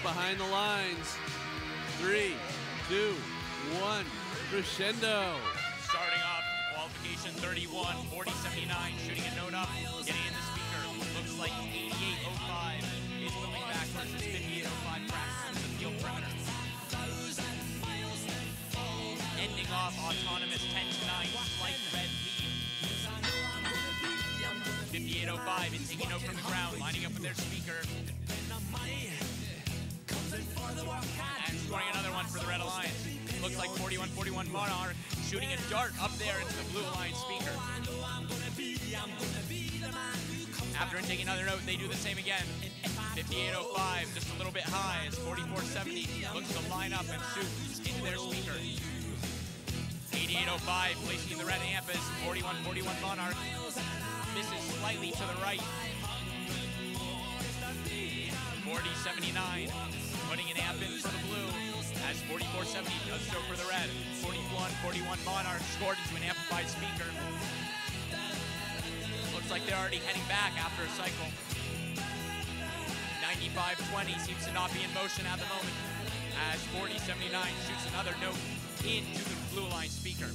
behind the lines. 3, 2, 1, crescendo. Starting off, qualification 31, 40-79, shooting a note up, getting in the speaker. Looks like 88.05 is moving backwards as 58.05 crashes into the field perimeter. Ending off autonomous 10-9, slight red lead. 58.05 is taking note from the ground, lining up with their speaker. And scoring another one for the Red Alliance. Looks like 41-41 Monarch shooting a dart up there into the Blue Alliance speaker. After taking another note, they do the same again. 58.05, just a little bit high as 44-70 looks to line up and shoot into their speaker. 88.05 placing the red amp as 41-41 Monarch. Misses slightly to the right. 40-79 putting an amp in for the blue as 44-70 does so for the red. 41-41 Monarch scored into an amplified speaker. Looks like they're already heading back after a cycle. 95-20 seems to not be in motion at the moment as 40-79 shoots another note into the Blue Line speaker.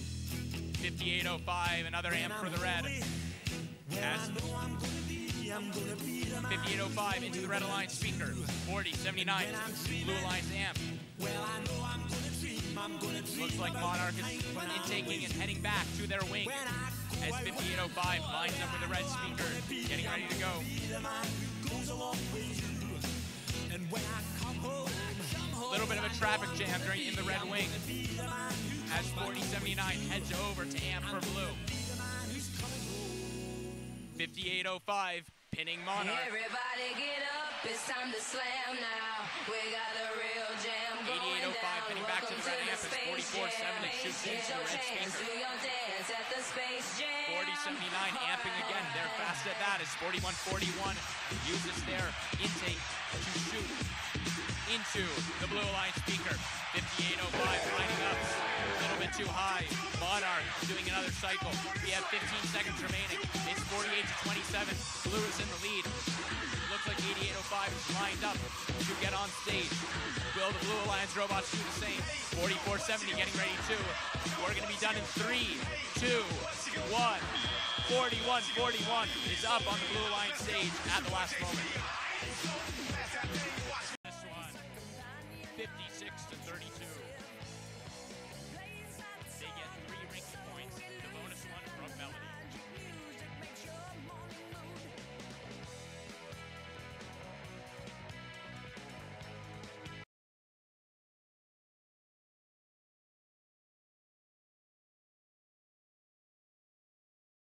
58.05, another amp for the red. As 58.05 into the Red Alliance speaker. 40-79 Blue Alliance amp. Looks like Monarch is intaking and heading back to their wing as 58.05 lines up with the red speaker, getting ready to go. A little bit of a traffic jam in the red wing as 40-79 heads over to amp for blue. 58.05 pinning Monarch. Everybody get up, it's time to slam now. We got a real jam going 88.05 pinning back to the red amp as 44-7 shoots into the red speaker. 40-79 amping again. They're fast at that as 41-41 uses their intake to shoot into the Blue Alliance speaker. 58.05 lining up a little bit too high. Monarch doing another cycle. We have 15 seconds remaining. It's 48-27. Blue is in the lead. Looks like 88.05 is lined up to get on stage. Will the Blue Alliance robots do the same? 44-70 getting ready too. We're going to be done in 3, 2, 1. 41-41 is up on the Blue Alliance stage at the last moment. This one, 56-32.